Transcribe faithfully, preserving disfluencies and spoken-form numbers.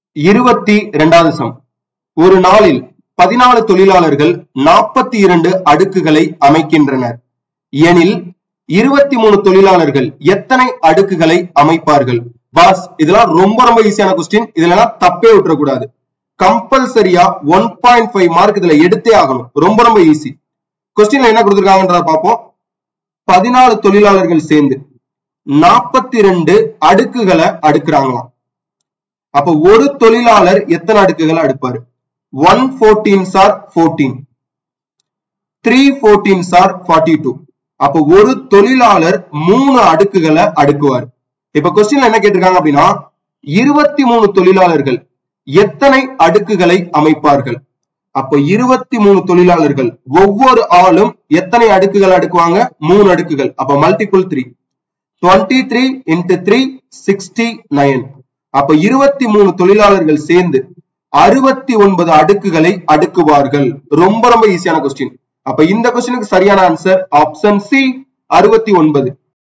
இருபத்தி இரண்டாவது சம். ஒரு நாளில் பதினாலு தொழிலாளர்கள் நாற்பத்தி இரண்டு அடுக்குகளை அமைக்கின்றனர் எனில் இருபத்தி மூணு தொழிலாளர்கள் எத்தனை அடுக்குகளை அமைப்பார்கள்? பாஸ், இதெல்லாம் ரொம்ப ரொம்ப ஈஸியான கொஸ்டின். இதுல தப்பே விட்டுறக்கூடாது. கம்பல்சரியா ஒன் பாயிண்ட் ஃபைவ் மார்க் இதுல எடுத்தே ஆகணும். ரொம்ப ரொம்ப ஈஸி. கொஸ்டின்ல என்ன கொடுத்திருக்காங்கன்றத பார்ப்போம். பதினாலு தொழிலாளர்கள் சேர்ந்து நாற்பத்தி ரெண்டு அடுக்குகளை அடுக்குறாங்களாம். அப்ப ஒரு தொழிலாளர் எத்தனை அடுக்குகளை அடுப்பாரு? One fourteen sir fourteen, three fourteen sir forty two. அப்ப ஒரு தொழிலாளர் மூணு அடுக்குகளை அடுக்குவார். இப்ப கொஸ்டின்ல என்ன கேட்டிருக்காங்க அப்படின்னா, இருபத்தி மூணு தொழிலாளர்கள் எத்தனை அடுக்குகளை அமைப்பார்கள்? அப்ப இருபத்தி மூணு தொழிலாளர்கள் ஒவ்வொரு ஆளும் எத்தனை அடுக்குகள் அடுக்குவாங்க? மூணு அடுக்குகள். அப்ப multiple three, twenty three into three sixty nine. அப்ப இருபத்தி மூணு தொழிலாளர்கள் சேர்ந்து அறுபத்தி ஒன்பது அடுக்குகளை அடுக்குவார்கள். ரொம்ப ரொம்ப ஈஸியான கொஸ்டின். அப்ப இந்த கொஸ்டினுக்கு சரியான ஆன்சர் ஆப்ஷன் சி, அறுபத்தி ஒன்பது.